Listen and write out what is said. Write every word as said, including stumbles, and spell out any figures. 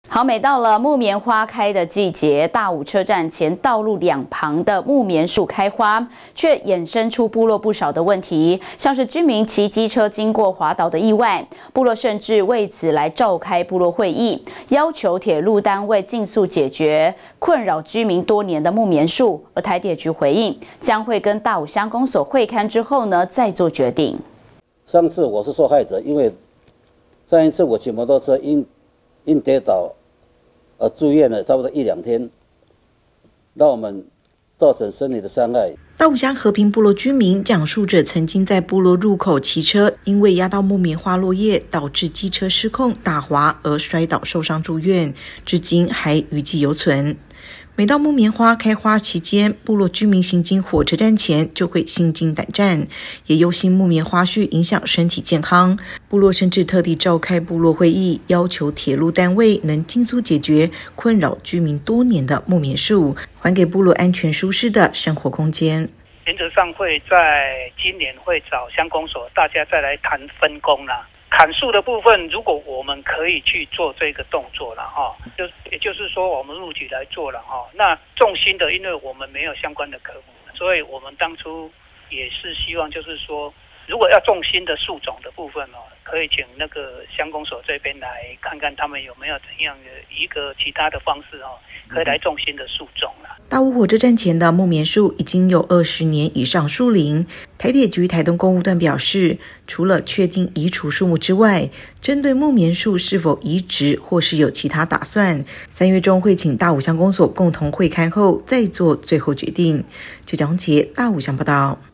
好，每到了木棉花开的季节，大武车站前道路两旁的木棉树开花，却衍生出部落不少的问题，像是居民骑机车经过滑倒的意外，部落甚至为此来召开部落会议，要求铁路单位尽速解决困扰居民多年的木棉树。而台铁局回应，将会跟大武乡公所会勘之后呢，再做决定。 上次我是受害者，因为上一次我骑摩托车因因跌倒，呃，住院了差不多一两天，让我们造成身体的伤害。 大武乡和平部落居民讲述着曾经在部落入口骑车，因为压到木棉花落叶，导致机车失控打滑而摔倒受伤住院，至今还余悸犹存。每到木棉花开花期间，部落居民行经火车站前就会心惊胆战，也忧心木棉花絮影响身体健康。部落甚至特地召开部落会议，要求铁路单位能尽速解决困扰居民多年的木棉树，还给部落安全舒适的生活空间。 原则上会在今年会找乡公所，大家再来谈分工啦。砍树的部分，如果我们可以去做这个动作了哈，就也就是说我们入局来做了哈。那重心的，因为我们没有相关的科目，所以我们当初也是希望就是说，如果要重心的树种的部分哦，可以请那个乡公所这边来看看他们有没有怎样的一个其他的方式哦，可以来重心的树种啦。 大武火车站前的木棉树已经有二十年以上树龄。台铁局台东公务段表示，除了确定移除树木之外，针对木棉树是否移植或是有其他打算，三月中会请大武乡公所共同会勘后再做最后决定。邱江杰，大武乡报道。